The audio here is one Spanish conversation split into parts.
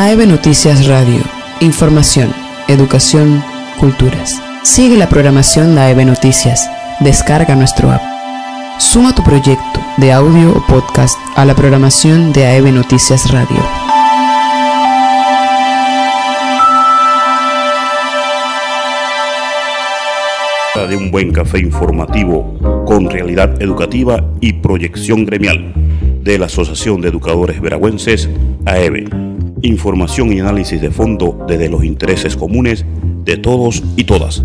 AEB Noticias Radio. Información, educación, culturas. Sigue la programación de AEB Noticias. Descarga nuestro app. Suma tu proyecto de audio o podcast a la programación de AEB Noticias Radio. De un buen café informativo con realidad educativa y proyección gremial de la Asociación de Educadores Veragüenses, AEB. Información y análisis de fondo desde los intereses comunes de todos y todas.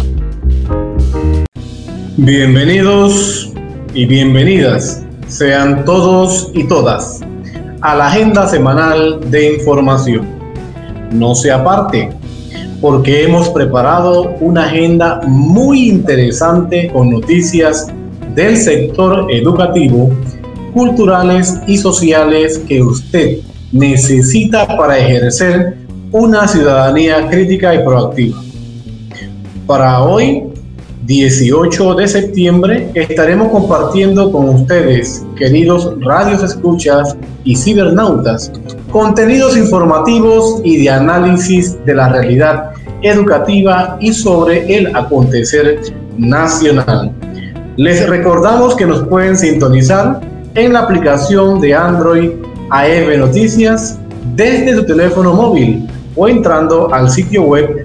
Bienvenidos y bienvenidas sean todos y todas a la agenda semanal de información. No se aparte, porque hemos preparado una agenda muy interesante con noticias del sector educativo, culturales y sociales que usted necesita para ejercer una ciudadanía crítica y proactiva. Para hoy, 18 de septiembre, estaremos compartiendo con ustedes, queridos radios escuchas y cibernautas, contenidos informativos y de análisis de la realidad educativa y sobre el acontecer nacional. Les recordamos que nos pueden sintonizar en la aplicación de Android AEB Noticias desde su teléfono móvil o entrando al sitio web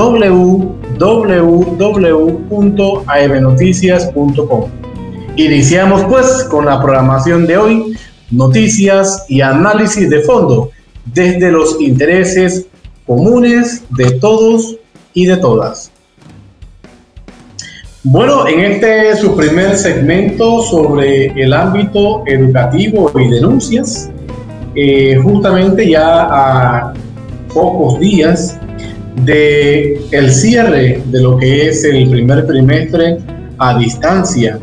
www.aebnoticias.com. Iniciamos pues con la programación de hoy, noticias y análisis de fondo desde los intereses comunes de todos y de todas. Bueno, en este su primer segmento sobre el ámbito educativo y denuncias, justamente ya a pocos días de el cierre de lo que es el primer trimestre a distancia,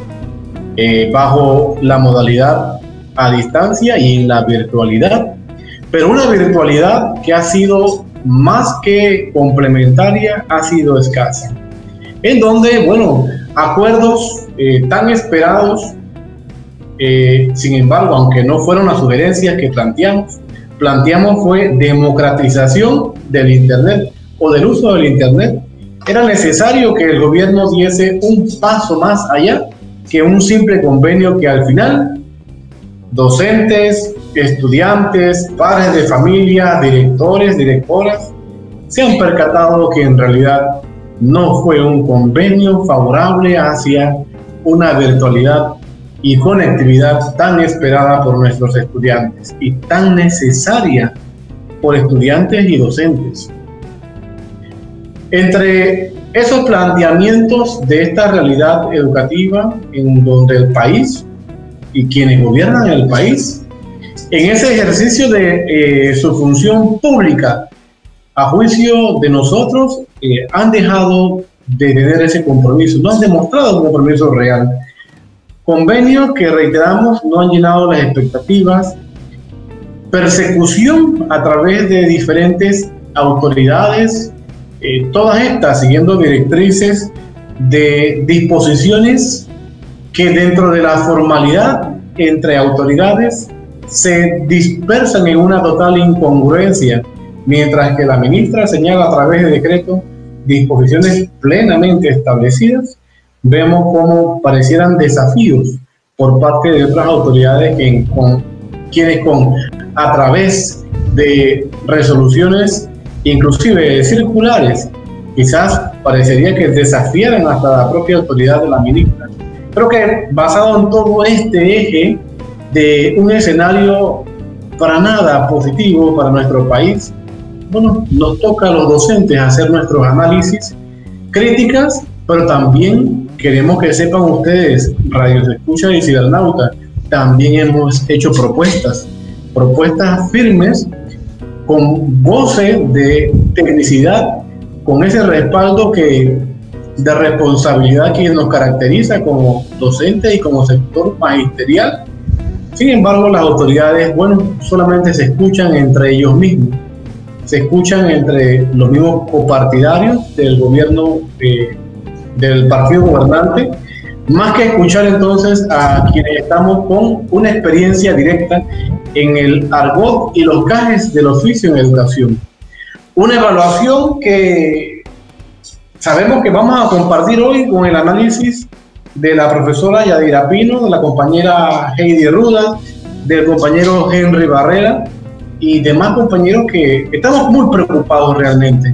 bajo la modalidad a distancia y en la virtualidad, pero una virtualidad que ha sido más que complementaria, ha sido escasa, en donde, bueno, acuerdos tan esperados, sin embargo, aunque no fueron las sugerencias que planteamos fue democratización del Internet o del uso del Internet. Era necesario que el gobierno diese un paso más allá que un simple convenio que al final docentes, estudiantes, padres de familia, directores, directoras se han percatado que en realidad no fue un convenio favorable hacia una virtualidad y conectividad tan esperada por nuestros estudiantes y tan necesaria por estudiantes y docentes. Entre esos planteamientos de esta realidad educativa en donde el país y quienes gobiernan el país, en ese ejercicio de su función pública, a juicio de nosotros, han dejado de tener ese compromiso, no han demostrado un compromiso real. Convenios que, reiteramos, no han llenado las expectativas, persecución a través de diferentes autoridades, todas estas siguiendo directrices de disposiciones que dentro de la formalidad entre autoridades se dispersan en una total incongruencia, mientras que la ministra señala a través de decreto disposiciones plenamente establecidas. Vemos cómo parecieran desafíos por parte de otras autoridades quienes a través de resoluciones, inclusive circulares, quizás parecería que desafiaran hasta la propia autoridad de la ministra. Creo que basado en todo este eje de un escenario para nada positivo para nuestro país, bueno, nos toca a los docentes hacer nuestros análisis, críticas, pero también queremos que sepan ustedes, radios escucha y cibernautas, también hemos hecho propuestas firmes, con goce de tecnicidad, con ese respaldo de responsabilidad que nos caracteriza como docentes y como sector magisterial. Sin embargo, las autoridades, bueno, solamente se escuchan entre ellos mismos, se escuchan entre los mismos copartidarios del gobierno, del partido gobernante, más que escuchar entonces a quienes estamos con una experiencia directa en el argot y los gajes del oficio en educación. Una evaluación que sabemos que vamos a compartir hoy con el análisis de la profesora Yadira Pino, de la compañera Heidi Ruda, del compañero Henry Barrera y demás compañeros que estamos muy preocupados realmente.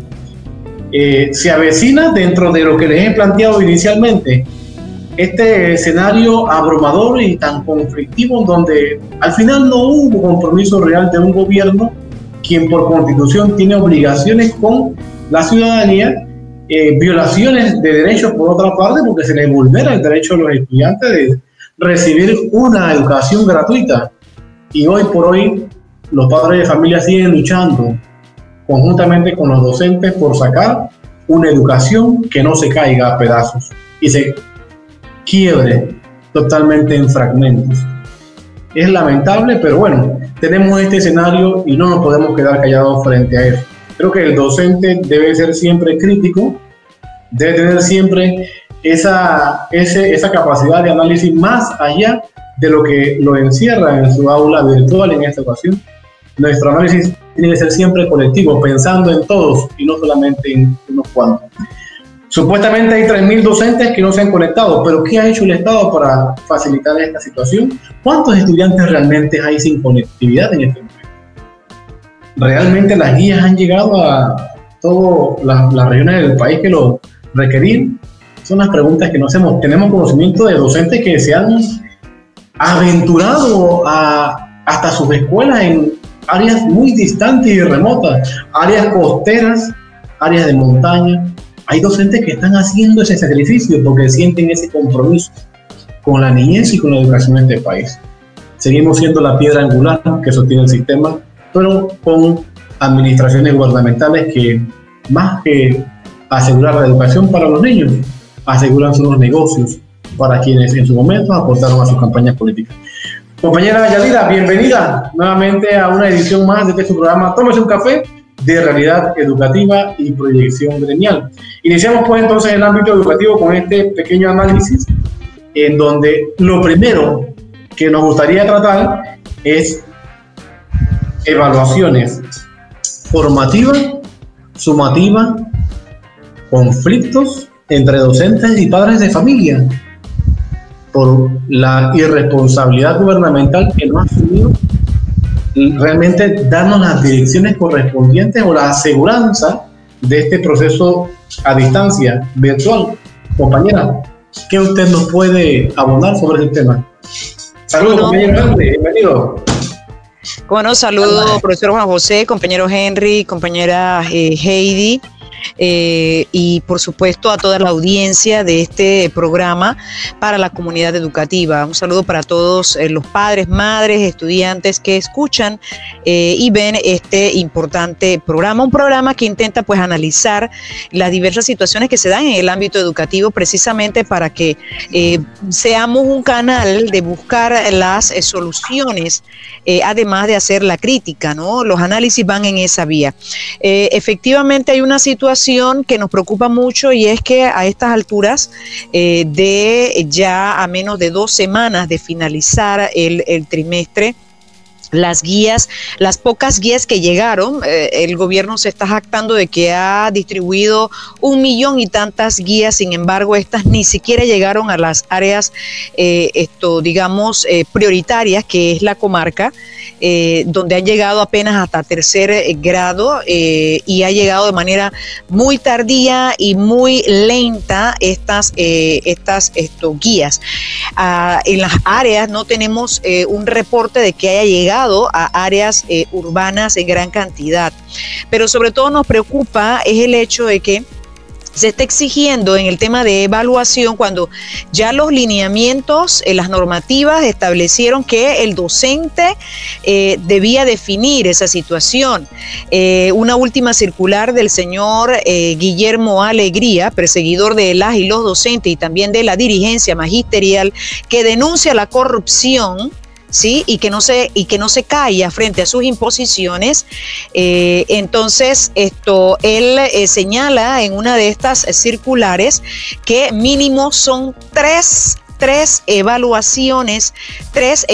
Se avecina, dentro de lo que les he planteado inicialmente, este escenario abrumador y tan conflictivo, donde al final no hubo compromiso real de un gobierno quien por constitución tiene obligaciones con la ciudadanía, violaciones de derechos por otra parte, porque se les vulnera el derecho a los estudiantes de recibir una educación gratuita. Y hoy por hoy los padres de familia siguen luchando conjuntamente con los docentes por sacar una educación que no se caiga a pedazos y se quiebre totalmente en fragmentos. Es lamentable, pero bueno, tenemos este escenario y no nos podemos quedar callados frente a él. Creo que el docente debe ser siempre crítico, debe tener siempre esa capacidad de análisis más allá de lo que lo encierra en su aula virtual en esta ocasión. Nuestro análisis tiene que ser siempre colectivo, pensando en todos y no solamente en unos cuantos. Supuestamente hay 3.000 docentes que no se han conectado, pero ¿qué ha hecho el Estado para facilitar esta situación? ¿Cuántos estudiantes realmente hay sin conectividad en este momento? ¿Realmente las guías han llegado a todas las regiones del país que lo requerían? Son las preguntas que nos hacemos. Tenemos conocimiento de docentes que se han aventurado hasta sus escuelas en áreas muy distantes y remotas, áreas costeras, áreas de montaña. Hay docentes que están haciendo ese sacrificio porque sienten ese compromiso con la niñez y con la educación en este país. Seguimos siendo la piedra angular que sostiene el sistema, pero con administraciones gubernamentales que, más que asegurar la educación para los niños, aseguran sus negocios para quienes en su momento aportaron a sus campañas políticas. Compañera Yadira, bienvenida nuevamente a una edición más de este programa Tómese un café, de realidad educativa y proyección gremial. Iniciamos pues entonces en el ámbito educativo con este pequeño análisis en donde lo primero que nos gustaría tratar es evaluaciones formativa, sumativa, conflictos entre docentes y padres de familia por la irresponsabilidad gubernamental que no ha asumido realmente darnos las direcciones correspondientes o la aseguranza de este proceso a distancia virtual. Compañera, ¿qué usted nos puede abonar sobre este tema? Saludos, compañero, bienvenido. Bueno, saludos, profesor Juan José, compañero Henry, compañera Heidi. Y por supuesto a toda la audiencia de este programa para la comunidad educativa. Un saludo para todos los padres, madres, estudiantes que escuchan y ven este importante programa, un programa que intenta pues analizar las diversas situaciones que se dan en el ámbito educativo precisamente para que seamos un canal de buscar las soluciones, además de hacer la crítica, ¿no? Los análisis van en esa vía. Efectivamente hay una situación que nos preocupa mucho y es que a estas alturas de ya a menos de 2 semanas de finalizar el trimestre, las guías, las pocas guías que llegaron, el gobierno se está jactando de que ha distribuido 1 millón y tantas guías, sin embargo estas ni siquiera llegaron a las áreas prioritarias, que es la comarca, donde han llegado apenas hasta 3er grado y ha llegado de manera muy tardía y muy lenta estas guías. En las áreas no tenemos un reporte de que haya llegado a áreas urbanas en gran cantidad, pero sobre todo nos preocupa es el hecho de que se está exigiendo en el tema de evaluación cuando ya los lineamientos, las normativas establecieron que el docente debía definir esa situación. Una última circular del señor Guillermo Alegría, perseguidor de las y los docentes y también de la dirigencia magisterial, que denuncia la corrupción, ¿sí? y que no se calla frente a sus imposiciones. Entonces él señala en una de estas circulares que mínimo son tres 3 evaluaciones, 3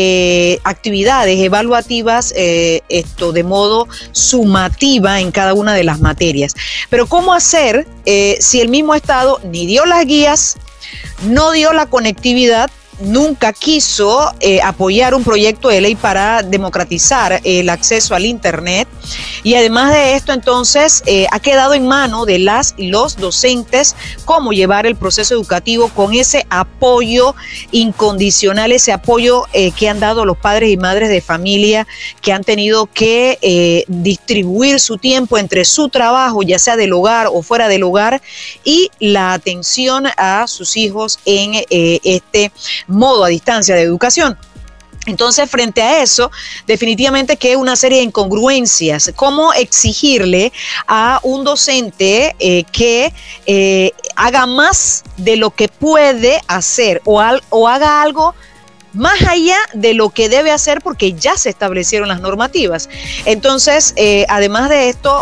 actividades evaluativas de modo sumativa en cada una de las materias. Pero ¿cómo hacer si el mismo Estado ni dio las guías, no dio la conectividad, nunca quiso apoyar un proyecto de ley para democratizar el acceso al Internet? Y además de esto, entonces, ha quedado en mano de las y los docentes cómo llevar el proceso educativo con ese apoyo incondicional, ese apoyo que han dado los padres y madres de familia, que han tenido que distribuir su tiempo entre su trabajo, ya sea del hogar o fuera del hogar, y la atención a sus hijos en este modo a distancia de educación. Entonces, frente a eso, definitivamente que hay una serie de incongruencias. ¿Cómo exigirle a un docente que haga más de lo que puede hacer o haga algo más allá de lo que debe hacer porque ya se establecieron las normativas? Entonces, además de esto,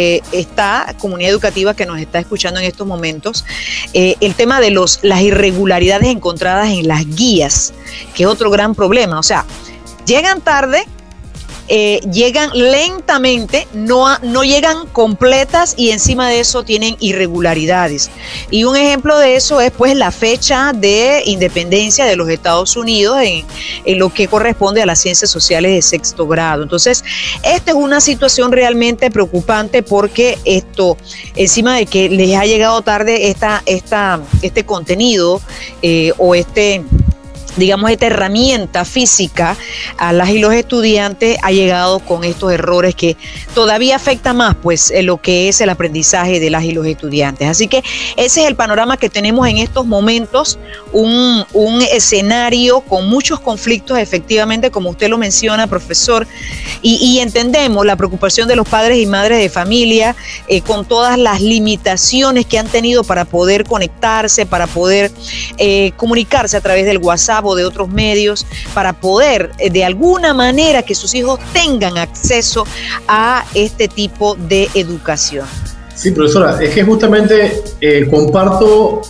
esta comunidad educativa que nos está escuchando en estos momentos, el tema de las irregularidades encontradas en las guías, que es otro gran problema. O sea, llegan tarde, llegan lentamente, no llegan completas y encima de eso tienen irregularidades. Y un ejemplo de eso es pues la fecha de independencia de los Estados Unidos en lo que corresponde a las ciencias sociales de 6º grado. Entonces, esta es una situación realmente preocupante porque esto, encima de que les ha llegado tarde este contenido o digamos, esta herramienta física a las y los estudiantes, ha llegado con estos errores que todavía afecta más pues lo que es el aprendizaje de las y los estudiantes. Así que ese es el panorama que tenemos en estos momentos, un escenario con muchos conflictos, efectivamente, como usted lo menciona, profesor, y entendemos la preocupación de los padres y madres de familia con todas las limitaciones que han tenido para poder conectarse, para poder comunicarse a través del WhatsApp o de otros medios, para poder de alguna manera que sus hijos tengan acceso a este tipo de educación. Sí, profesora, es que justamente comparto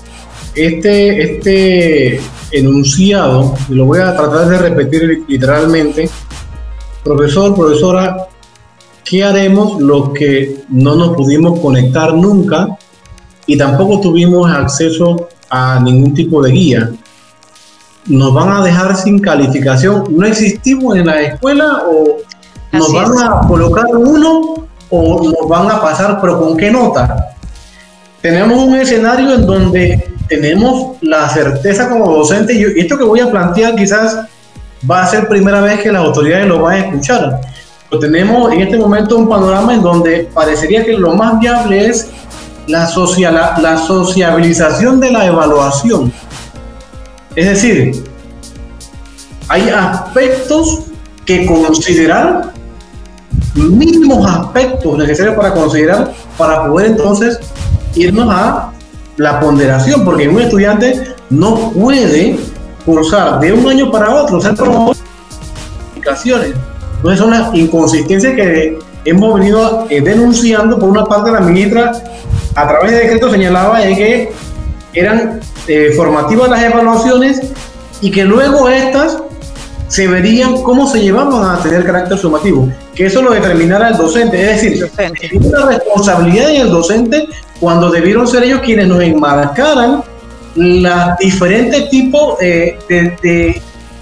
este enunciado, y lo voy a tratar de repetir literalmente. Profesora, ¿qué haremos los que no nos pudimos conectar nunca y tampoco tuvimos acceso a ningún tipo de guía? ¿Nos van a dejar sin calificación? ¿No existimos en la escuela o nos van a colocar uno o nos van a pasar, pero con qué nota? Tenemos un escenario en donde tenemos la certeza como docente, y esto que voy a plantear quizás va a ser primera vez que las autoridades lo van a escuchar, pero tenemos en este momento un panorama en donde parecería que lo más viable es la sociabilización de la evaluación. Es decir, hay aspectos que considerar, mínimos aspectos necesarios para considerar, para poder entonces irnos a la ponderación, porque un estudiante no puede cursar de un año para otro, o sea, calificaciones. Entonces son las inconsistencias que hemos venido denunciando. Por una parte, la ministra a través de decreto señalaba que eran formativas las evaluaciones y que luego estas se verían cómo se llevaban a tener carácter sumativo, que eso lo determinara el docente. Es decir, hay una responsabilidad en el docente cuando debieron ser ellos quienes nos enmarcaran los diferentes tipos de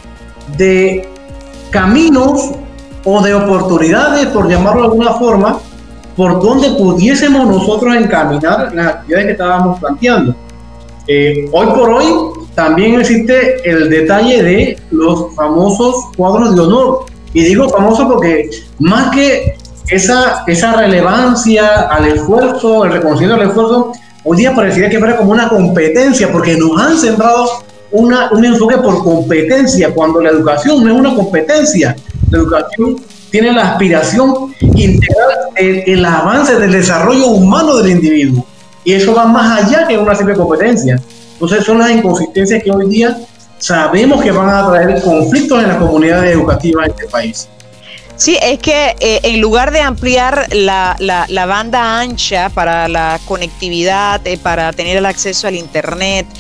caminos o de oportunidades, por llamarlo de alguna forma, por donde pudiésemos nosotros encaminar las actividades que estábamos planteando. Hoy por hoy también existe el detalle de los famosos cuadros de honor, y digo famosos porque más que esa relevancia al esfuerzo, el reconocimiento al esfuerzo, hoy día parecería que fuera como una competencia, porque nos han sembrado un enfoque por competencia, cuando la educación no es una competencia. La educación tiene la aspiración integral del avance, del desarrollo humano del individuo, y eso va más allá que una simple competencia. Entonces son las inconsistencias que hoy día sabemos que van a traer conflictos en las comunidades educativas de este país. Sí, es que en lugar de ampliar la banda ancha para la conectividad, para tener el acceso al Internet,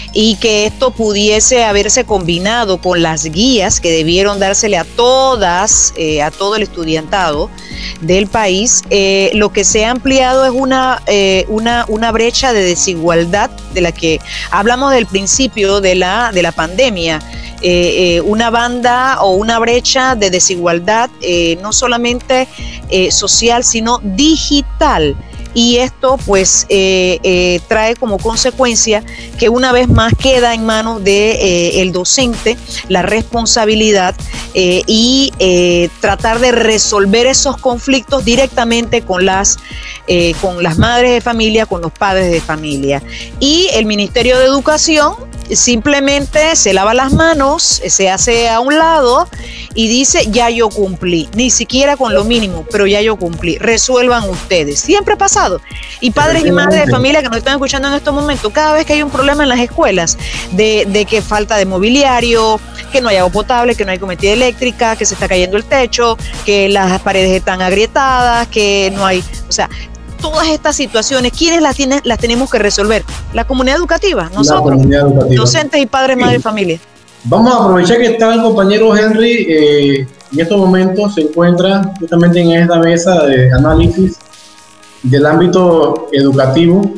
y que esto pudiese haberse combinado con las guías que debieron dársele a todas, a todo el estudiantado del país, lo que se ha ampliado es una brecha de desigualdad de la que hablamos del principio de la pandemia. Una banda o una brecha de desigualdad no solamente social, sino digital. Y esto pues trae como consecuencia que una vez más queda en manos de el docente la responsabilidad y tratar de resolver esos conflictos directamente con las madres de familia, con los padres de familia. Y el Ministerio de Educación simplemente se lava las manos, se hace a un lado y dice, ya yo cumplí, ni siquiera con lo mínimo, pero ya yo cumplí, resuelvan ustedes. Siempre ha pasado. Y padres y madres de familia que nos están escuchando en estos momentos, cada vez que hay un problema en las escuelas, de que falta de mobiliario, que no hay agua potable, que no hay cometida eléctrica, que se está cayendo el techo, que las paredes están agrietadas, que no hay, o sea, todas estas situaciones, ¿quiénes las tenemos que resolver? La comunidad educativa, nosotros, docentes y padres, madres y familia. Vamos a aprovechar que está el compañero Henry, en estos momentos se encuentra justamente en esta mesa de análisis del ámbito educativo,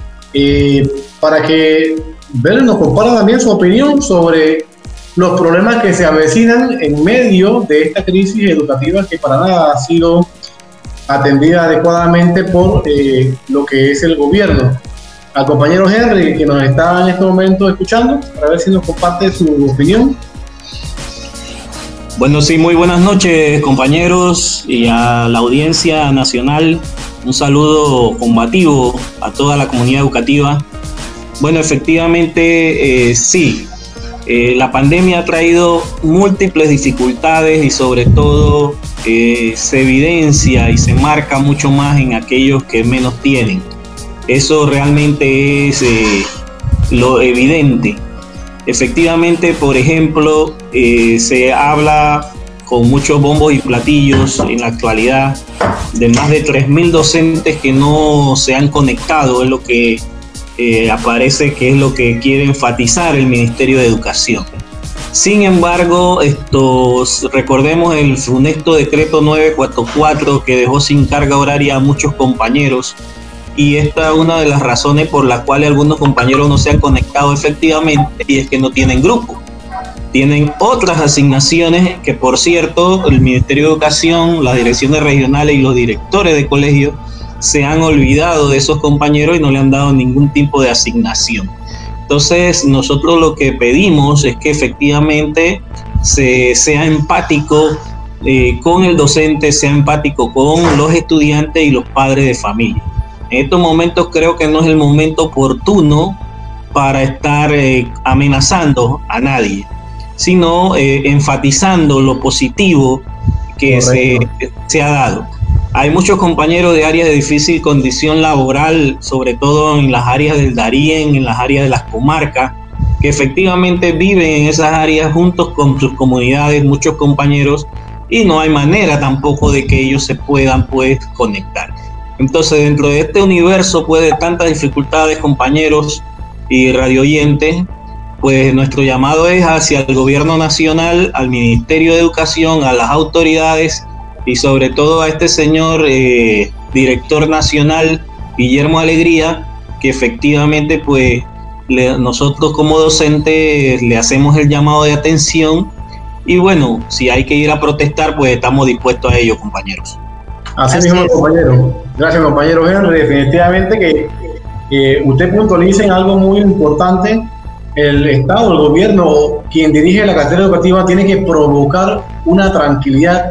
para que nos comparta también su opinión sobre los problemas que se avecinan en medio de esta crisis educativa que para nada ha sido atendida adecuadamente por lo que es el gobierno. Al compañero Henry, que nos está en este momento escuchando, para ver si nos comparte su opinión. Bueno, sí, muy buenas noches, compañeros, y a la audiencia nacional. Un saludo combativo a toda la comunidad educativa. Bueno, efectivamente, sí, la pandemia ha traído múltiples dificultades y sobre todo se evidencia y se marca mucho más en aquellos que menos tienen. Eso realmente es lo evidente. Efectivamente, por ejemplo, se habla con muchos bombos y platillos en la actualidad de más de 3.000 docentes que no se han conectado, es lo que aparece que es lo que quiere enfatizar el Ministerio de Educación. Sin embargo, recordemos el funesto decreto 944 que dejó sin carga horaria a muchos compañeros, y esta es una de las razones por las cuales algunos compañeros no se han conectado efectivamente, y es que no tienen grupo. Tienen otras asignaciones que, por cierto, el Ministerio de Educación, las direcciones regionales y los directores de colegios se han olvidado de esos compañeros y no le han dado ningún tipo de asignación. Entonces, nosotros lo que pedimos es que efectivamente sea empático con el docente, sea empático con los estudiantes y los padres de familia. En estos momentos creo que no es el momento oportuno para estar amenazando a nadie, sino enfatizando lo positivo que se ha dado. Hay muchos compañeros de áreas de difícil condición laboral, sobre todo en las áreas del Darién, en las áreas de las comarcas, que efectivamente viven en esas áreas juntos con sus comunidades, muchos compañeros, y no hay manera tampoco de que ellos se puedan conectar. Entonces, dentro de este universo, de tantas dificultades, compañeros y radioyentes, pues nuestro llamado es hacia el gobierno nacional, al Ministerio de Educación, a las autoridades y sobre todo a este señor director nacional, Guillermo Alegría, que efectivamente nosotros como docentes le hacemos el llamado de atención, y bueno, si hay que ir a protestar, pues estamos dispuestos a ello, compañeros. Así mismo, compañero. Gracias, compañero Henry. Definitivamente que usted puntualiza en algo muy importante. El Estado, el gobierno, quien dirige la cartera educativa, tiene que provocar una tranquilidad,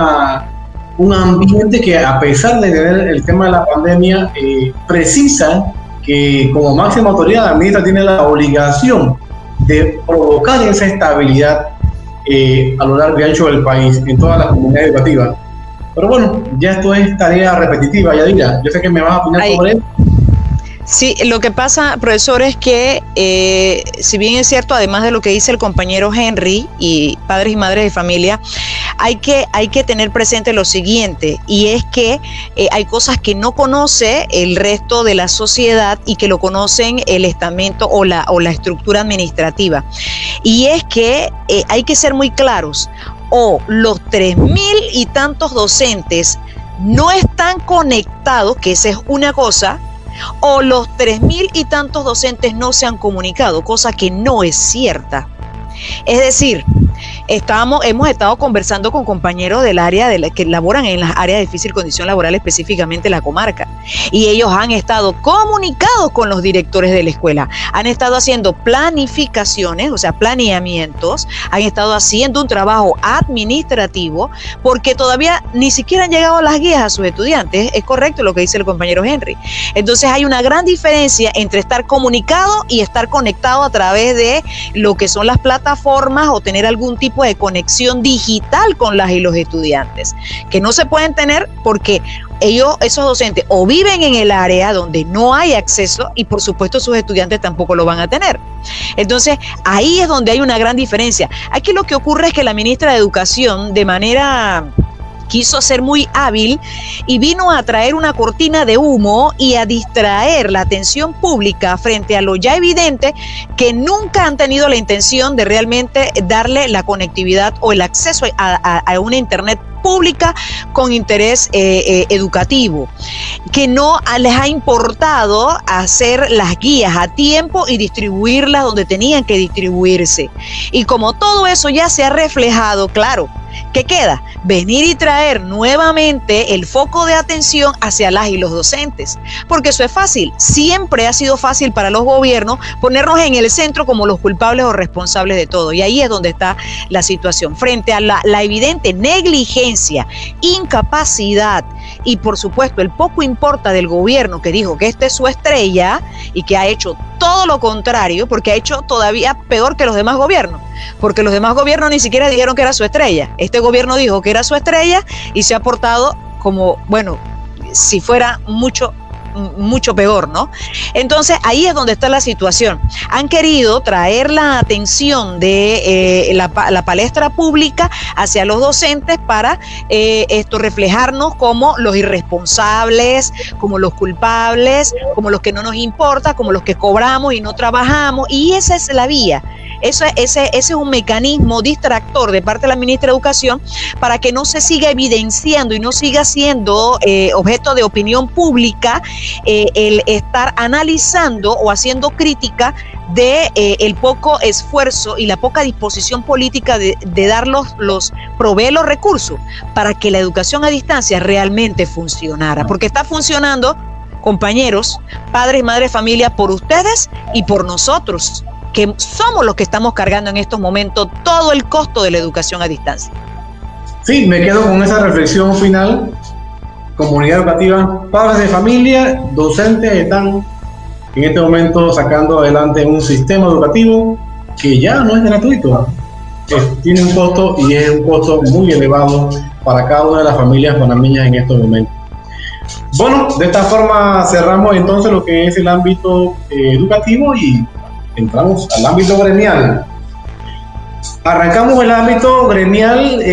un ambiente que, a pesar de tener el tema de la pandemia, precisa que como máxima autoridad la ministra tiene la obligación de provocar esa estabilidad a lo largo y ancho del país, en todas las comunidades educativas. Pero bueno, ya esto es tarea repetitiva, Yadira. Yo sé que me vas a opinar sobre eso. Sí, lo que pasa, profesor, es que si bien es cierto, además de lo que dice el compañero Henry y padres y madres de familia, hay que tener presente lo siguiente, y es que hay cosas que no conoce el resto de la sociedad y que lo conocen el estamento o la estructura administrativa. Y es que hay que ser muy claros, o los 3.000 y tantos docentes no están conectados, que esa es una cosa, o los 3.000 y tantos docentes no se han comunicado, cosa que no es cierta. Es decir, hemos estado conversando con compañeros del área que laboran en las áreas de difícil condición laboral, específicamente la comarca, y ellos han estado comunicados con los directores de la escuela, han estado haciendo planificaciones, o sea, planeamientos, han estado haciendo un trabajo administrativo, porque todavía ni siquiera han llegado las guías a sus estudiantes. Es correcto lo que dice el compañero Henry. Entonces hay una gran diferencia entre estar comunicado y estar conectado a través de lo que son las plataformas o tener algún tipo de conexión digital con las y los estudiantes, que no se pueden tener porque esos docentes o viven en el área donde no hay acceso, y por supuesto sus estudiantes tampoco lo van a tener. Entonces ahí es donde hay una gran diferencia. Aquí lo que ocurre es que la ministra de Educación quiso ser muy hábil y vino a traer una cortina de humo y a distraer la atención pública frente a lo ya evidente, que nunca han tenido la intención de realmente darle la conectividad o el acceso a una internet pública con interés educativo, que no les ha importado hacer las guías a tiempo y distribuirlas donde tenían que distribuirse. Y como todo eso ya se ha reflejado, claro, ¿qué queda? Venir y traer nuevamente el foco de atención hacia las y los docentes, porque eso es fácil. Siempre ha sido fácil para los gobiernos ponernos en el centro como los culpables o responsables de todo, y ahí es donde está la situación, frente a la evidente negligencia, incapacidad y por supuesto el poco importa del gobierno, que dijo que esta es su estrella y que ha hecho todo lo contrario, porque ha hecho todavía peor que los demás gobiernos, porque los demás gobiernos ni siquiera dijeron que era su estrella. Este gobierno dijo que era su estrella y se ha portado como, bueno, si fuera mucho peor, ¿no? Entonces ahí es donde está la situación. Han querido traer la atención de la palestra pública hacia los docentes para reflejarnos como los irresponsables, como los culpables, como los que no nos importa, como los que cobramos y no trabajamos, y esa es la vía. Ese es un mecanismo distractor de parte de la ministra de Educación para que no se siga evidenciando y no siga siendo objeto de opinión pública el estar analizando o haciendo crítica de el poco esfuerzo y la poca disposición política de dar proveer los recursos para que la educación a distancia realmente funcionara, porque está funcionando, compañeros, padres y madres de familia, por ustedes y por nosotros, que somos los que estamos cargando en estos momentos todo el costo de la educación a distancia. Sí, me quedo con esa reflexión final. Comunidad educativa, padres de familia, docentes están en este momento sacando adelante un sistema educativo que ya no es gratuito, tiene un costo, y es un costo muy elevado para cada una de las familias panameñas en estos momentos. Bueno, de esta forma cerramos entonces lo que es el ámbito educativo y entramos al ámbito gremial. Arrancamos el ámbito gremial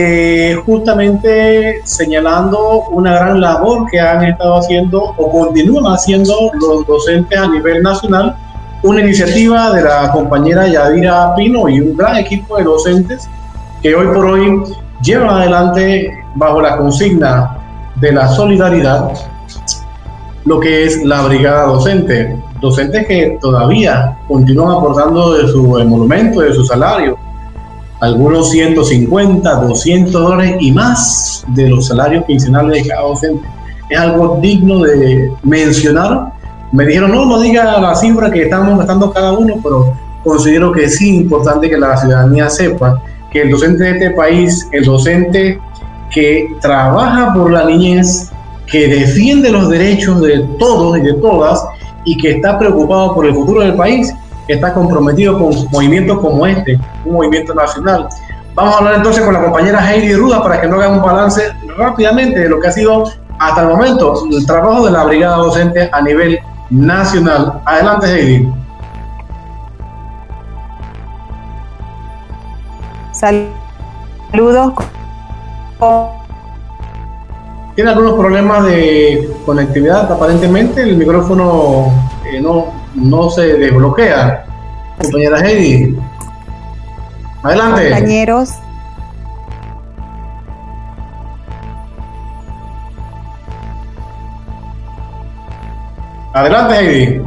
justamente señalando una gran labor que han estado haciendo o continúan haciendo los docentes a nivel nacional, una iniciativa de la compañera Yadira Pino y un gran equipo de docentes que hoy por hoy llevan adelante bajo la consigna de la solidaridad lo que es la brigada docente. Docentes que todavía continúan aportando de su emolumento, de su salario, algunos 150, 200 dólares y más de los salarios quincenales de cada docente. Es algo digno de mencionar. Me dijeron, no diga la cifra que estamos gastando cada uno, pero considero que es importante que la ciudadanía sepa que el docente de este país, el docente que trabaja por la niñez, que defiende los derechos de todos y de todas, y que está preocupado por el futuro del país, está comprometido con movimientos como este, un movimiento nacional. Vamos a hablar entonces con la compañera Heidi Ruda para que nos haga un balance rápidamente de lo que ha sido hasta el momento el trabajo de la brigada docente a nivel nacional. Adelante, Heidi. Saludos, Tiene algunos problemas de conectividad, aparentemente el micrófono no se desbloquea. Compañera Heidi, adelante. Compañeros. Adelante, Heidi.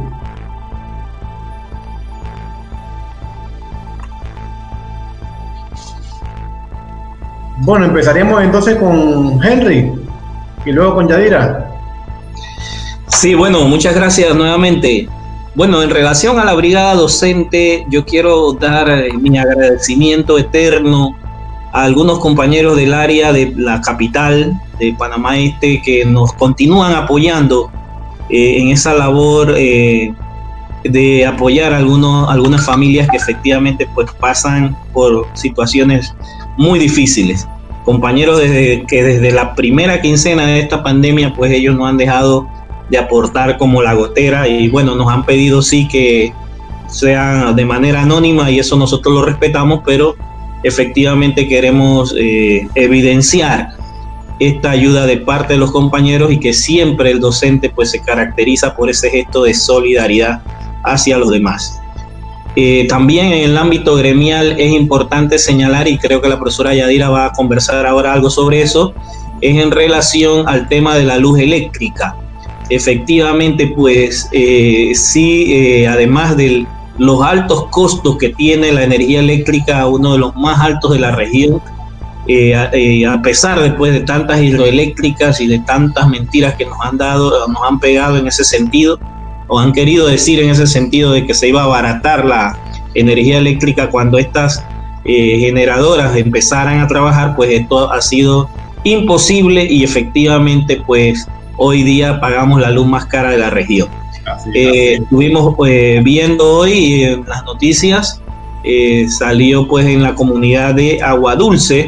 Bueno, empezaremos entonces con Henry y luego con Yadira. Sí, bueno, muchas gracias nuevamente. Bueno, en relación a la brigada docente, yo quiero dar mi agradecimiento eterno a algunos compañeros del área de la capital de Panamá Este que nos continúan apoyando en esa labor de apoyar a algunas familias que efectivamente pues pasan por situaciones muy difíciles. Compañeros desde la primera quincena de esta pandemia, pues ellos no han dejado de aportar como la gotera y bueno, nos han pedido sí que sea de manera anónima y eso nosotros lo respetamos, pero efectivamente queremos evidenciar esta ayuda de parte de los compañeros y que siempre el docente pues se caracteriza por ese gesto de solidaridad hacia los demás. También en el ámbito gremial es importante señalar, y creo que la profesora Yadira va a conversar ahora algo sobre eso, es en relación al tema de la luz eléctrica. Efectivamente, pues además de los altos costos que tiene la energía eléctrica, uno de los más altos de la región, a pesar después de tantas hidroeléctricas y de tantas mentiras que nos han pegado en ese sentido, o han querido decir en ese sentido de que se iba a abaratar la energía eléctrica cuando estas generadoras empezaran a trabajar, pues esto ha sido imposible y efectivamente pues hoy día pagamos la luz más cara de la región. Estuvimos viendo hoy en las noticias, salió pues en la comunidad de Aguadulce,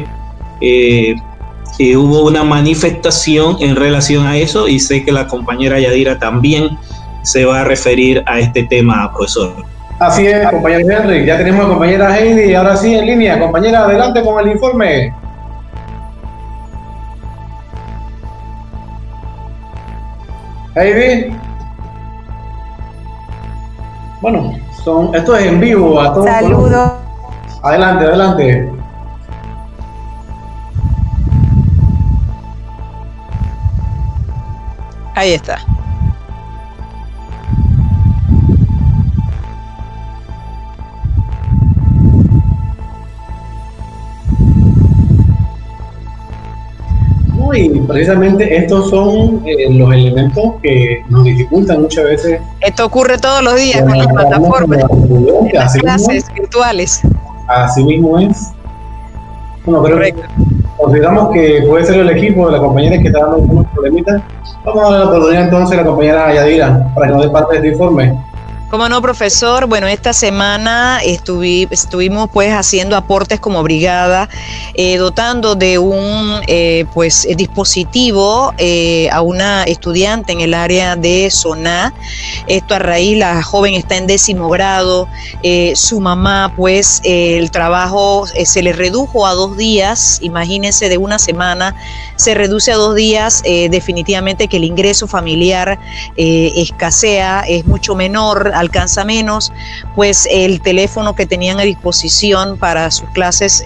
hubo una manifestación en relación a eso y sé que la compañera Yadira también se va a referir a este tema, profesor. Así es, compañero Henry, ya tenemos a compañera Heidi, ahora sí en línea. Compañera, adelante con el informe. Heidi. Bueno, esto es en vivo a todos. Saludos. Adelante, adelante. Ahí está. Y precisamente estos son los elementos que nos dificultan muchas veces. Esto ocurre todos los días con las plataformas, las clases virtuales. Así mismo es. Bueno, pero consideramos que puede ser el equipo de la compañera que está dando algunos problemitas. Vamos a dar la oportunidad entonces a la compañera Yadira para que nos dé parte de este informe. ¿Cómo no, profesor? Bueno, esta semana estuvimos pues haciendo aportes como brigada, dotando de un dispositivo a una estudiante en el área de Soná. Esto a raíz, la joven está en 10º grado, su mamá pues el trabajo se le redujo a 2 días, imagínense, de una semana se reduce a 2 días, definitivamente que el ingreso familiar escasea, es mucho menor, alcanza menos, pues el teléfono que tenían a disposición para sus clases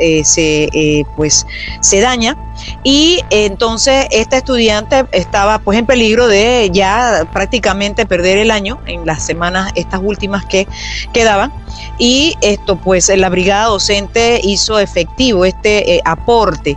se daña y entonces esta estudiante estaba pues en peligro de ya prácticamente perder el año en las semanas estas últimas que quedaban y esto pues la brigada docente hizo efectivo este aporte.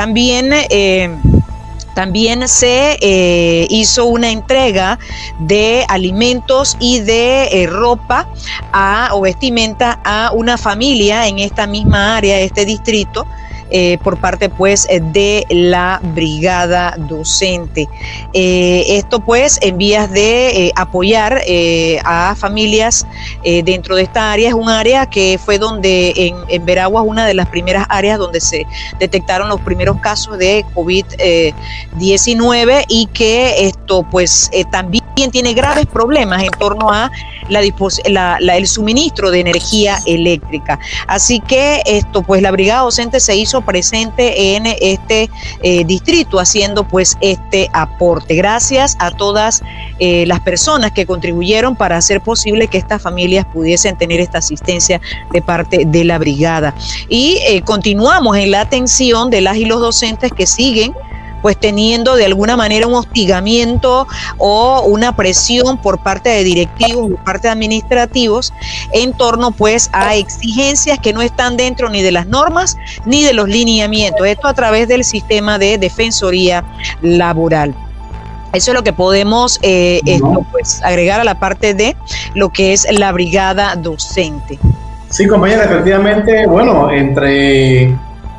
También se hizo una entrega de alimentos y de ropa o vestimenta a una familia en esta misma área, este distrito, por parte pues de la brigada docente. Esto pues en vías de apoyar a familias dentro de esta área. Es un área que fue donde en Veraguas, una de las primeras áreas donde se detectaron los primeros casos de COVID-19 y que esto pues también tiene graves problemas en torno a el suministro de energía eléctrica. Así que pues la brigada docente se hizo presente en este distrito haciendo pues este aporte. Gracias a todas las personas que contribuyeron para hacer posible que estas familias pudiesen tener esta asistencia de parte de la brigada. Y continuamos en la atención de las y los docentes que siguen pues teniendo de alguna manera un hostigamiento o una presión por parte de directivos, por parte de administrativos, en torno pues a exigencias que no están dentro ni de las normas ni de los lineamientos. Esto a través del sistema de defensoría laboral. Eso es lo que podemos pues, agregar a la parte de lo que es la brigada docente. Sí, compañera, efectivamente, bueno, entre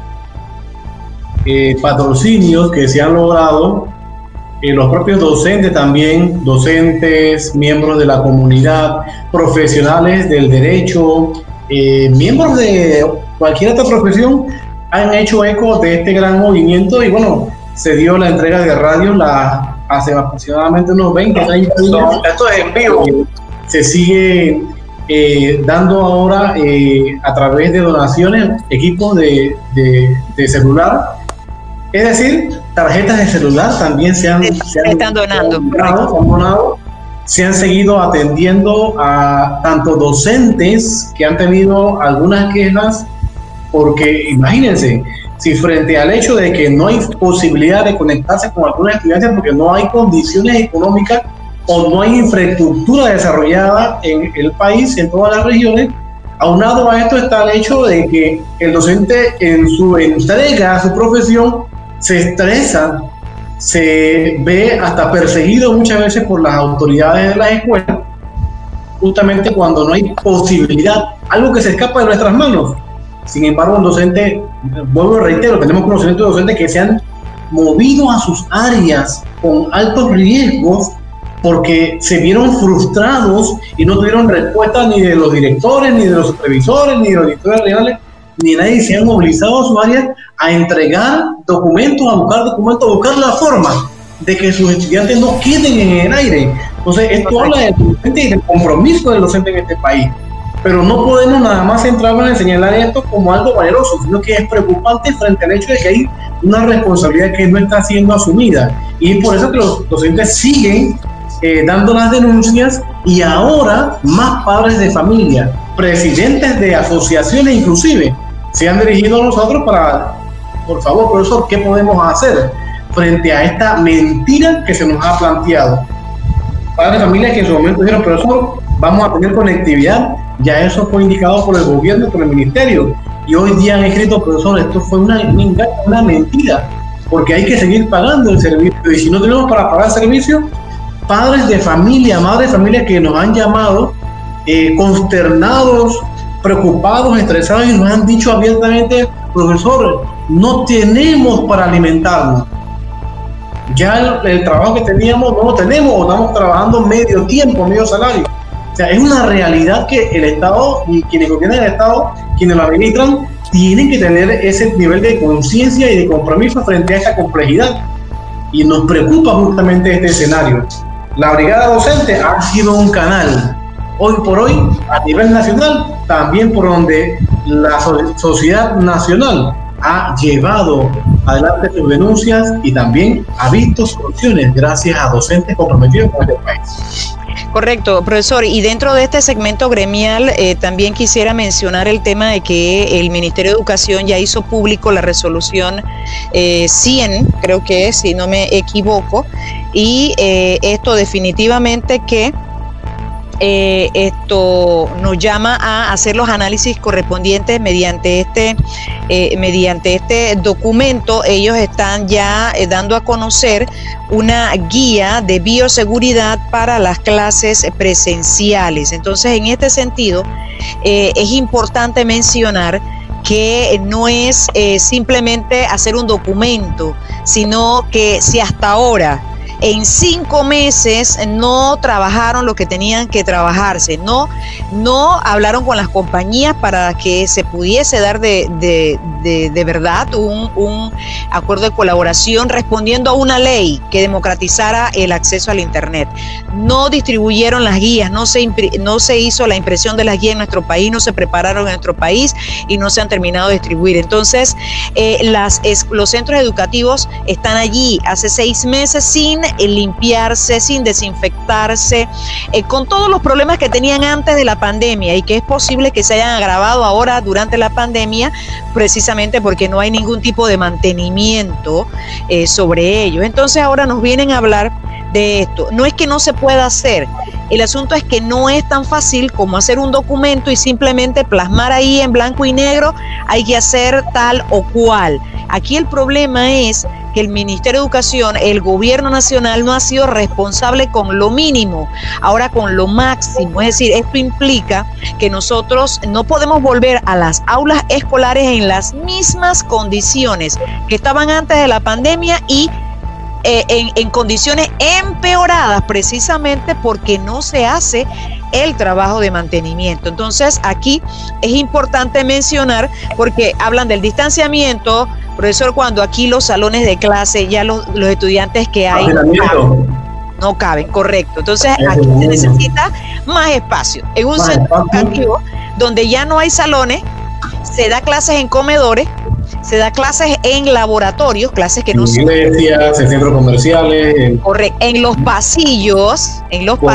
patrocinios que se han logrado, los propios docentes también, docentes, miembros de la comunidad, profesionales del derecho, miembros de cualquier otra profesión han hecho eco de este gran movimiento y bueno, se dio la entrega de radio hace aproximadamente unos 20, 30 días. Esto es en vivo. Se sigue dando ahora a través de donaciones equipos de celular. Es decir, tarjetas de celular también se están donando. Se han seguido atendiendo a tanto docentes que han tenido algunas quejas, porque imagínense, si frente al hecho de que no hay posibilidad de conectarse con algunas estudiantes porque no hay condiciones económicas o no hay infraestructura desarrollada en el país, en todas las regiones, aunado a esto está el hecho de que el docente en su entrega a su profesión se estresa, se ve hasta perseguido muchas veces por las autoridades de la escuela, justamente cuando no hay posibilidad, algo que se escapa de nuestras manos. Sin embargo, un docente, vuelvo y reitero, tenemos conocimiento de docentes que se han movido a sus áreas con altos riesgos porque se vieron frustrados y no tuvieron respuesta ni de los directores, ni de los supervisores, ni de los directores regionales, ni nadie se han movilizado a sus áreas a entregar documentos, a buscar la forma de que sus estudiantes no queden en el aire. Entonces, esto habla del docente y del compromiso del docente en este país. Pero no podemos nada más centrarnos en señalar esto como algo valeroso, sino que es preocupante frente al hecho de que hay una responsabilidad que no está siendo asumida. Y es por eso que los docentes siguen dando las denuncias y ahora más padres de familia, presidentes de asociaciones inclusive, se han dirigido a nosotros para, por favor, profesor, ¿qué podemos hacer frente a esta mentira que se nos ha planteado? Padres de familia que en su momento dijeron, profesor, vamos a tener conectividad, ya eso fue indicado por el gobierno, por el ministerio, y hoy día han escrito, profesor, esto fue una mentira, porque hay que seguir pagando el servicio, y si no tenemos para pagar el servicio, padres de familia, madres de familia que nos han llamado consternados, preocupados, estresados, y nos han dicho abiertamente, profesor, no tenemos para alimentarnos. Ya el trabajo que teníamos no lo tenemos, o estamos trabajando medio tiempo, medio salario. O sea, es una realidad que el Estado y quienes gobiernan el Estado, quienes lo administran, tienen que tener ese nivel de conciencia y de compromiso frente a esta complejidad. Y nos preocupa justamente este escenario. La brigada docente ha sido un canal, hoy por hoy, a nivel nacional, también por donde la sociedad nacional ha llevado adelante sus denuncias y también ha visto soluciones gracias a docentes comprometidos con este país. Correcto, profesor. Y dentro de este segmento gremial también quisiera mencionar el tema de que el Ministerio de Educación ya hizo público la resolución 100, creo que es, si no me equivoco, y esto definitivamente que esto nos llama a hacer los análisis correspondientes mediante este documento. Ellos están ya dando a conocer una guía de bioseguridad para las clases presenciales. Entonces, en este sentido, es importante mencionar que no es simplemente hacer un documento, sino que si hasta ahora en 5 meses no trabajaron lo que tenían que trabajarse, no hablaron con las compañías para que se pudiese dar de verdad un acuerdo de colaboración respondiendo a una ley que democratizara el acceso al Internet. No distribuyeron las guías, no se hizo la impresión de las guías en nuestro país, no se prepararon en nuestro país y no se han terminado de distribuir. Entonces, los centros educativos están allí hace 6 meses sin limpiarse, sin desinfectarse, con todos los problemas que tenían antes de la pandemia y que es posible que se hayan agravado ahora durante la pandemia, precisamente porque no hay ningún tipo de mantenimiento sobre ellos. Entonces ahora nos vienen a hablar de esto. No es que no se pueda hacer, el asunto es que no es tan fácil como hacer un documento y simplemente plasmar ahí en blanco y negro, hay que hacer tal o cual. Aquí el problema es que el Ministerio de Educación, el gobierno nacional no ha sido responsable con lo mínimo, ahora con lo máximo. Es decir, esto implica que nosotros no podemos volver a las aulas escolares en las mismas condiciones que estaban antes de la pandemia y en condiciones empeoradas, precisamente porque no se hace el trabajo de mantenimiento. Entonces aquí es importante mencionar, porque hablan del distanciamiento, profesor, cuando aquí los salones de clase, ya los estudiantes que hay no caben, correcto. Entonces aquí se necesita más espacio. En un centro educativo donde ya no hay salones, se da clases en comedores, se da clases en laboratorios, clases que no son iglesias, en centros comerciales, correcto, en los pasillos, en los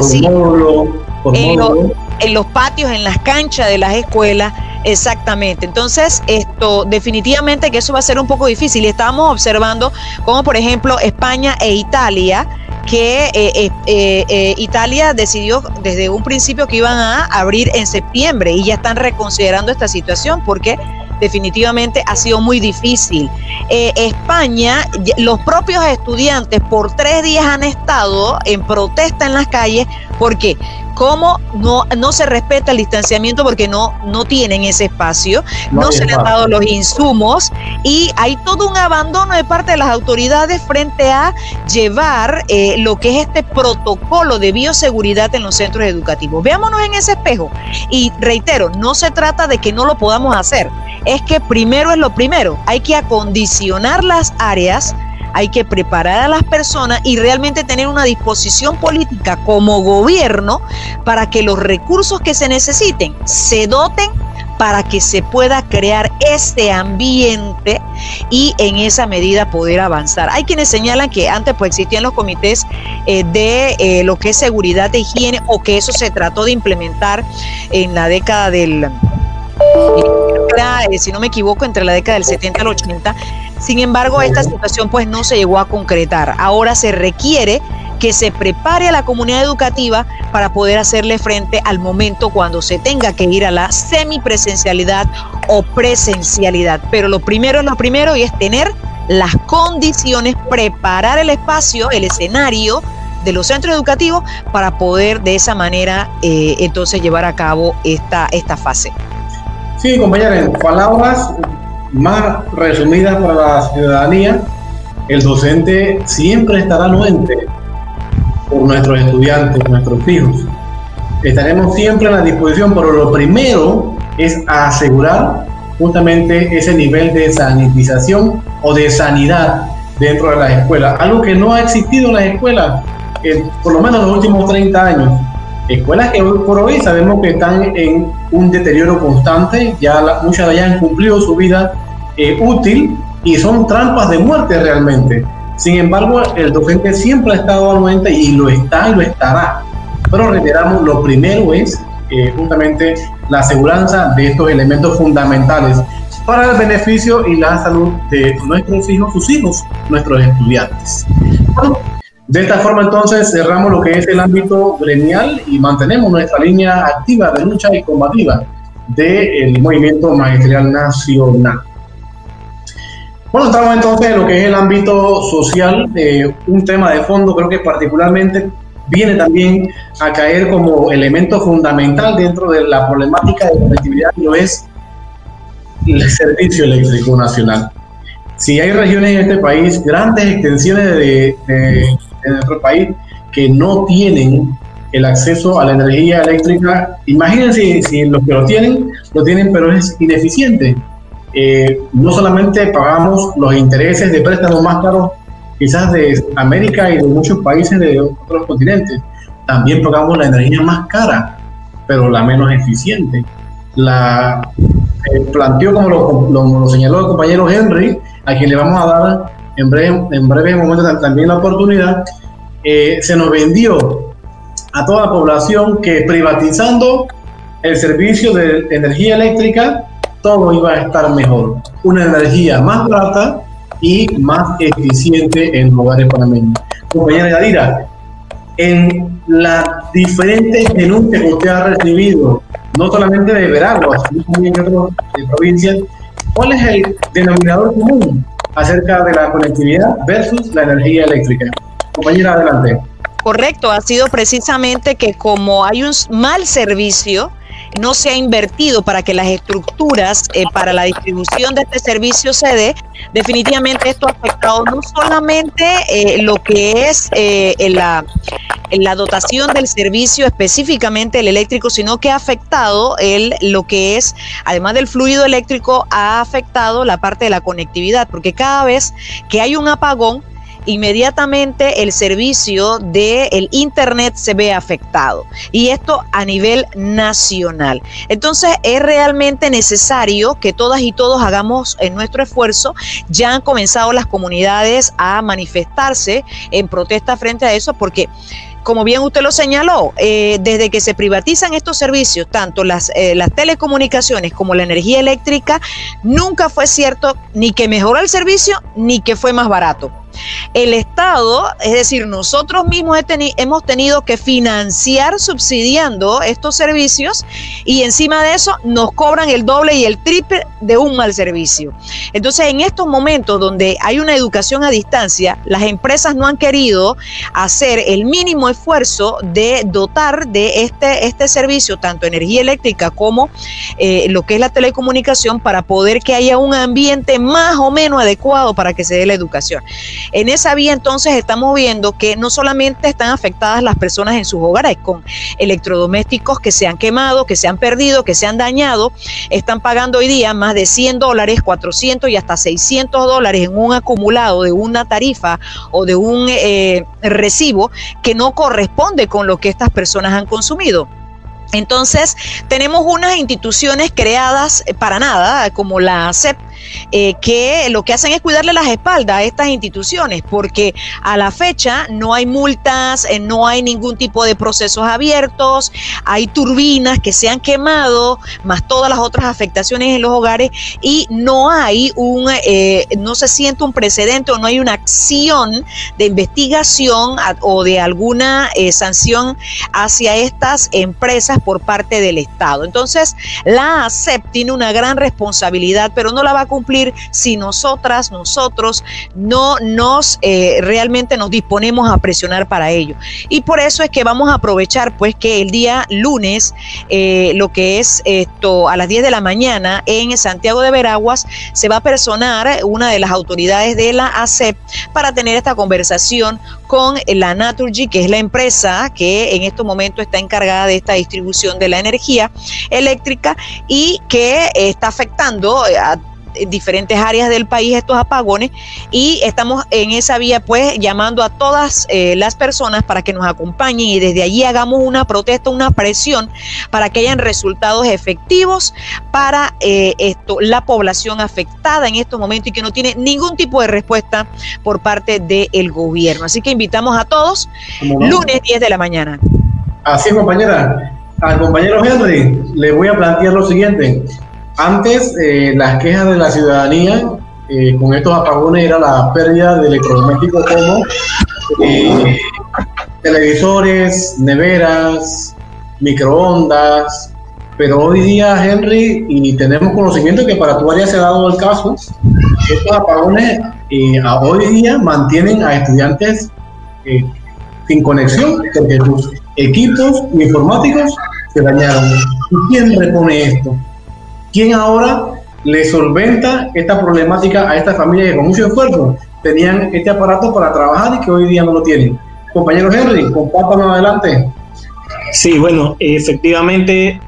patios, en las canchas de las escuelas, exactamente. Entonces, esto definitivamente que eso va a ser un poco difícil. Y estábamos observando como, por ejemplo, España e Italia, que Italia decidió desde un principio que iban a abrir en septiembre y ya están reconsiderando esta situación porque definitivamente ha sido muy difícil. España, los propios estudiantes por 3 días han estado en protesta en las calles porque como no se respeta el distanciamiento porque no tienen ese espacio, no se les han dado los insumos y hay todo un abandono de parte de las autoridades frente a llevar lo que es este protocolo de bioseguridad en los centros educativos. Veámonos en ese espejo y reitero, no se trata de que no lo podamos hacer, es que primero es lo primero, hay que acondicionar las áreas, hay que preparar a las personas y realmente tener una disposición política como gobierno para que los recursos que se necesiten se doten para que se pueda crear este ambiente y en esa medida poder avanzar. Hay quienes señalan que antes pues existían los comités de lo que es seguridad e higiene o que eso se trató de implementar en la década del... si no me equivoco, entre la década del 70 al 80. Sin embargo, esta situación pues no se llegó a concretar. Ahora se requiere que se prepare a la comunidad educativa para poder hacerle frente al momento cuando se tenga que ir a la semipresencialidad o presencialidad. Pero lo primero es lo primero y es tener las condiciones, preparar el espacio, el escenario de los centros educativos para poder de esa manera entonces llevar a cabo esta fase. Sí, compañera, en palabras más resumidas para la ciudadanía, el docente siempre estará anuente por nuestros estudiantes, nuestros hijos. Estaremos siempre a la disposición, pero lo primero es asegurar justamente ese nivel de sanitización o de sanidad dentro de las escuelas, algo que no ha existido en las escuelas, por lo menos en los últimos 30 años. Escuelas que hoy por hoy sabemos que están en un deterioro constante, muchas de ellas han cumplido su vida útil y son trampas de muerte realmente. Sin embargo, el docente siempre ha estado anuente y lo está y lo estará. Pero reiteramos, lo primero es justamente la aseguranza de estos elementos fundamentales para el beneficio y la salud de nuestros hijos, sus hijos, nuestros estudiantes. Bueno, de esta forma entonces cerramos lo que es el ámbito gremial y mantenemos nuestra línea activa de lucha y combativa del movimiento magisterial nacional. Bueno, entramos entonces en lo que es el ámbito social, un tema de fondo creo que particularmente viene también a caer como elemento fundamental dentro de la problemática de conectividad, y lo es el servicio eléctrico nacional. Si hay regiones en este país, grandes extensiones de en nuestro país que no tienen el acceso a la energía eléctrica. Imagínense si los que lo tienen, pero es ineficiente. No solamente pagamos los intereses de préstamos más caros quizás de América y de muchos países de otros continentes, también pagamos la energía más cara, pero la menos eficiente. La planteó, como lo señaló el compañero Henry, a quien le vamos a dar en breve momento también la oportunidad. Se nos vendió a toda la población que privatizando el servicio de energía eléctrica todo iba a estar mejor, una energía más barata y más eficiente en los hogares panameños. Compañera Yadira, en las diferentes denuncias que usted ha recibido, no solamente de Veraguas, sino también de otras provincias, ¿cuál es el denominador común acerca de la conectividad versus la energía eléctrica? Compañera, adelante. Correcto, ha sido precisamente que como hay un mal servicio, no se ha invertido para que las estructuras para la distribución de este servicio se dé. Definitivamente esto ha afectado no solamente lo que es la dotación del servicio, específicamente el eléctrico, sino que ha afectado lo que es, además del fluido eléctrico, ha afectado la parte de la conectividad, porque cada vez que hay un apagón, inmediatamente el servicio del internet se ve afectado, y esto a nivel nacional. Entonces es realmente necesario que todas y todos hagamos nuestro esfuerzo. Ya han comenzado las comunidades a manifestarse en protesta frente a eso, porque como bien usted lo señaló, desde que se privatizan estos servicios, tanto las telecomunicaciones como la energía eléctrica, nunca fue cierto ni que mejoró el servicio ni que fue más barato. El Estado, es decir, nosotros mismos hemos tenido que financiar subsidiando estos servicios, y encima de eso nos cobran el doble y el triple de un mal servicio. Entonces, en estos momentos donde hay una educación a distancia, las empresas no han querido hacer el mínimo esfuerzo de dotar de este servicio, tanto energía eléctrica como lo que es la telecomunicación, para poder que haya un ambiente más o menos adecuado para que se dé la educación. En esa vía, entonces, estamos viendo que no solamente están afectadas las personas en sus hogares con electrodomésticos que se han quemado, que se han perdido, que se han dañado. Están pagando hoy día más de $100, 400 y hasta $600 en un acumulado de una tarifa o de un recibo que no corresponde con lo que estas personas han consumido. Entonces, tenemos unas instituciones creadas para nada, como la ASEP, que lo que hacen es cuidarle las espaldas a estas instituciones, porque a la fecha no hay multas, no hay ningún tipo de procesos abiertos, hay turbinas que se han quemado, más todas las otras afectaciones en los hogares, y no hay no se siente un precedente o no hay una acción de investigación o de alguna sanción hacia estas empresas por parte del Estado. Entonces, la ASEP tiene una gran responsabilidad, pero no la va a cumplir si nosotros no realmente nos disponemos a presionar para ello. Y por eso es que vamos a aprovechar pues que el día lunes, lo que es a las 10 de la mañana en Santiago de Veraguas, se va a personar una de las autoridades de la ASEP para tener esta conversación con la Naturgy, que es la empresa que en estos momentos está encargada de esta distribución de la energía eléctrica y que está afectando a diferentes áreas del país estos apagones, y estamos en esa vía pues llamando a todas las personas para que nos acompañen y desde allí hagamos una protesta, una presión para que hayan resultados efectivos para la población afectada en estos momentos y que no tiene ningún tipo de respuesta por parte del gobierno. Así que invitamos a todos, lunes 10 de la mañana. Así es, compañera. Al compañero Henry le voy a plantear lo siguiente. Antes, las quejas de la ciudadanía con estos apagones era la pérdida de electrodomésticos como televisores, neveras, microondas, pero hoy día, Henry, y tenemos conocimiento que para tu área se ha dado el caso, estos apagones hoy día mantienen a estudiantes sin conexión, porque sus equipos informáticos se dañaron. ¿Y quién repone esto? ¿Quién ahora le solventa esta problemática a esta familia que con mucho esfuerzo tenían este aparato para trabajar y que hoy día no lo tienen? Compañero Henry, compártanos adelante. Sí, bueno, efectivamente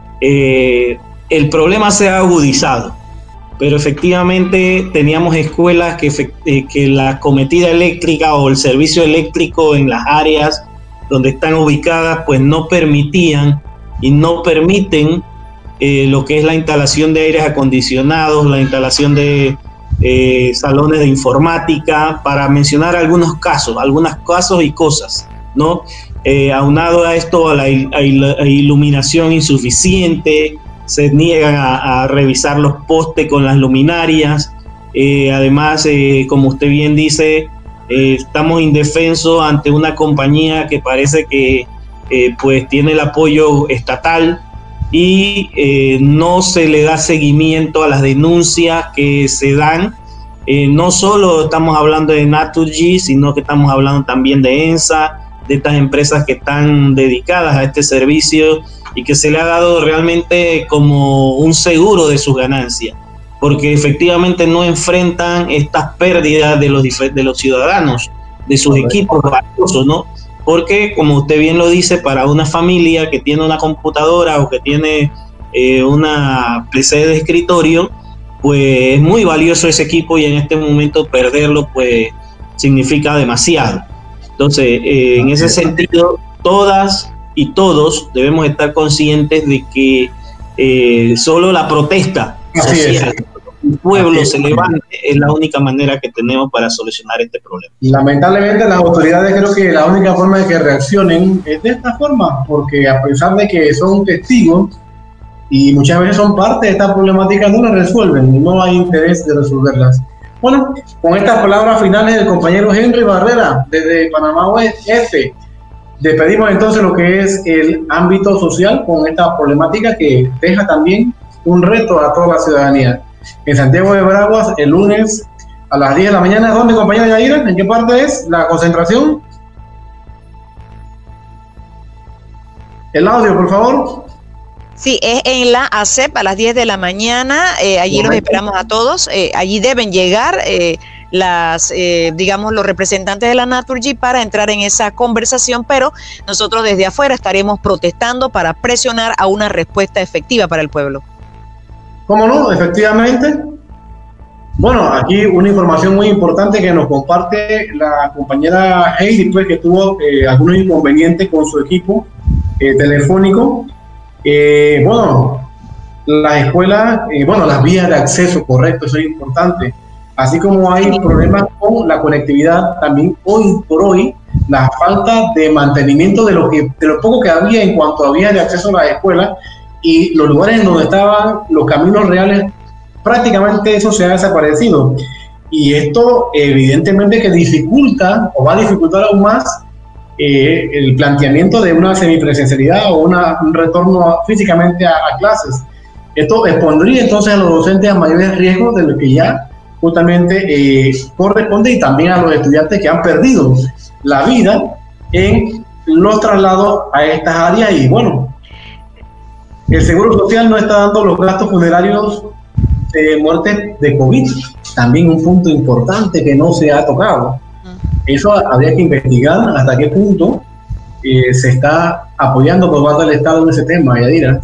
el problema se ha agudizado, pero efectivamente teníamos escuelas que la acometida eléctrica o el servicio eléctrico en las áreas donde están ubicadas pues no permitían y no permiten lo que es la instalación de aires acondicionados, la instalación de salones de informática, para mencionar algunos casos y cosas, ¿no? Aunado a esto, a la iluminación insuficiente, se niegan a revisar los postes con las luminarias. Además, como usted bien dice, estamos indefensos ante una compañía que parece que pues tiene el apoyo estatal y no se le da seguimiento a las denuncias que se dan. No solo estamos hablando de Naturgy, sino que estamos hablando también de ENSA, de estas empresas que están dedicadas a este servicio y que se le ha dado realmente como un seguro de sus ganancias, porque efectivamente no enfrentan estas pérdidas de los ciudadanos, de sus equipos valiosos, ¿no? Porque, como usted bien lo dice, para una familia que tiene una computadora o que tiene una PC de escritorio, pues es muy valioso ese equipo y en este momento perderlo pues significa demasiado. Entonces, en ese sentido, todas y todos debemos estar conscientes de que solo la protesta social, el pueblo se levante, es la única manera que tenemos para solucionar este problema. Lamentablemente las autoridades creo que la única forma de que reaccionen es de esta forma, porque a pesar de que son testigos y muchas veces son parte de esta problemática, no la resuelven, no hay interés de resolverlas. Bueno, con estas palabras finales del compañero Henry Barrera desde Panamá Oeste, despedimos entonces lo que es el ámbito social con esta problemática que deja también un reto a toda la ciudadanía. En Santiago de Veraguas, el lunes a las 10 de la mañana, ¿dónde, compañera Yaira? ¿En qué parte es la concentración? El audio, por favor. Sí, es en la ACEP a las 10 de la mañana, allí los esperamos a todos, allí deben llegar digamos, los representantes de la Naturgy para entrar en esa conversación, pero nosotros desde afuera estaremos protestando para presionar a una respuesta efectiva para el pueblo. ¿Cómo no? Efectivamente. Bueno, aquí una información muy importante que nos comparte la compañera Heidi, pues, que tuvo algunos inconvenientes con su equipo telefónico. Bueno, las escuelas, las vías de acceso, correcto, eso es importante. Así como hay problemas con la conectividad, también hoy por hoy la falta de mantenimiento de lo poco que había en cuanto a vías de acceso a las escuelas y los lugares en donde estaban los caminos reales, prácticamente eso se ha desaparecido. Y esto evidentemente que dificulta o va a dificultar aún más el planteamiento de una semipresencialidad o un retorno físicamente a clases. Esto expondría entonces a los docentes a mayores riesgos de lo que ya justamente corresponde, y también a los estudiantes que han perdido la vida en los traslados a estas áreas. Y bueno, el Seguro Social no está dando los gastos funerarios de muerte de COVID, también un punto importante que no se ha tocado. Eso habría que investigar hasta qué punto se está apoyando por parte del Estado en ese tema, Yadira.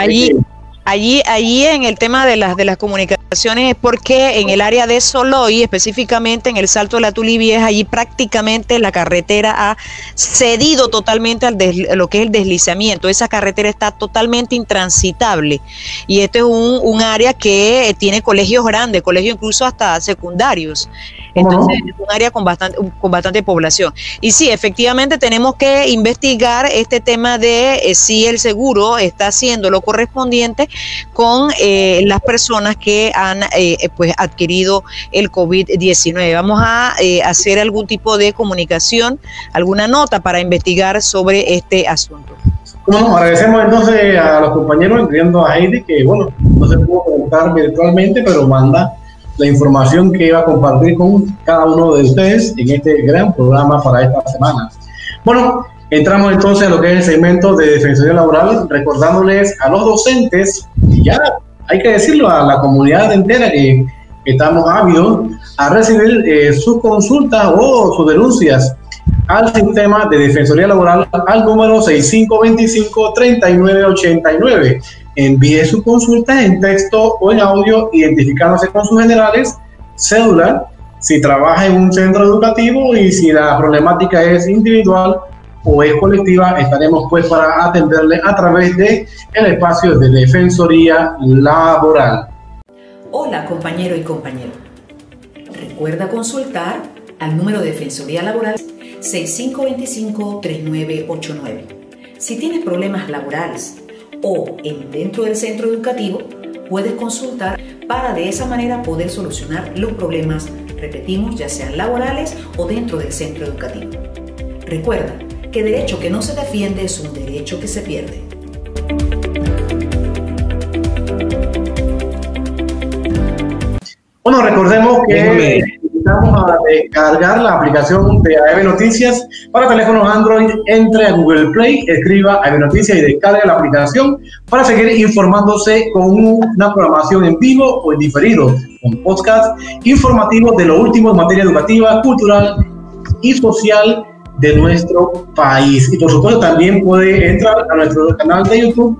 Allí en el tema de las comunicaciones es porque en el área de Soloy, específicamente en el Salto de la Tulivieja, allí prácticamente la carretera ha cedido totalmente a lo que es el deslizamiento. Esa carretera está totalmente intransitable y este es un área que tiene colegios grandes, colegios incluso hasta secundarios. Entonces es un área con bastante población. Y sí, efectivamente tenemos que investigar este tema de si el seguro está haciendo lo correspondiente con las personas que han pues adquirido el COVID-19. Vamos a hacer algún tipo de comunicación, alguna nota para investigar sobre este asunto. Bueno, agradecemos entonces a los compañeros, incluyendo a Heidi, que bueno, no se pudo conectar virtualmente, pero manda la información que iba a compartir con cada uno de ustedes en este gran programa para esta semana. Bueno, entramos entonces a lo que es el segmento de Defensoría Laboral, recordándoles a los docentes, y ya hay que decirlo, a la comunidad entera que estamos ávidos a recibir sus consultas o sus denuncias al sistema de Defensoría Laboral al número 6525-3989. Envíe su consulta en texto o en audio, identificándose con sus generales, cédula, si trabaja en un centro educativo, y si la problemática es individual o es colectiva, estaremos pues para atenderle a través de el espacio de Defensoría Laboral. Hola compañero y compañero. Recuerda consultar al número de Defensoría Laboral 6525-3989. Si tienes problemas laborales o dentro del centro educativo, puedes consultar para de esa manera poder solucionar los problemas, repetimos, ya sean laborales o dentro del centro educativo. Recuerda que derecho que no se defiende es un derecho que se pierde. Bueno, recordemos que invitamos a descargar la aplicación de AEB Noticias para teléfonos Android. Entre a Google Play, escriba AEB Noticias y descargue la aplicación para seguir informándose con una programación en vivo o en diferido, con podcast informativos de lo último en materia educativa, cultural y social de nuestro país. Y por supuesto también puede entrar a nuestro canal de YouTube,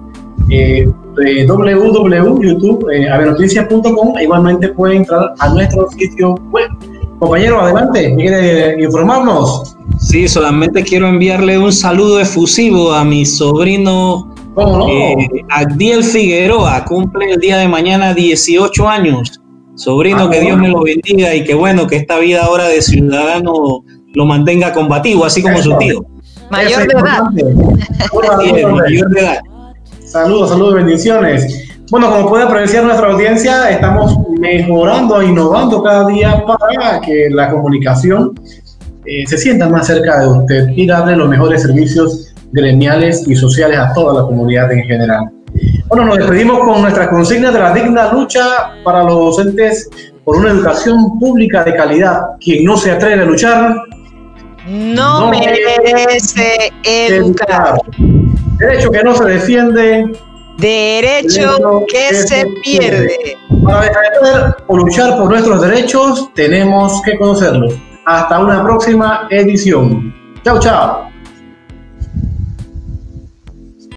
www.youtube.abenoticias.com. Igualmente puede entrar a nuestro sitio web. Compañero, adelante, ¿quiere informarnos? Sí, solamente quiero enviarle un saludo efusivo a mi sobrino Agdiel Figueroa. Cumple el día de mañana 18 años. Sobrino, que Dios me lo bendiga y que bueno, que esta vida ahora de ciudadano lo mantenga combativo, así como su tío. Mayor de edad. Mayor de edad. Saludos, bendiciones. Bueno, como puede apreciar nuestra audiencia, estamos mejorando, innovando cada día para que la comunicación se sienta más cerca de usted y darle los mejores servicios gremiales y sociales a toda la comunidad en general. Bueno, nos despedimos con nuestra consigna de la digna lucha para los docentes por una educación pública de calidad. Quien no se atreve a luchar no merece educar. Derecho que no se defiende, derecho que se pierde. Para defender o luchar por nuestros derechos, tenemos que conocerlos. Hasta una próxima edición. Chao, chao.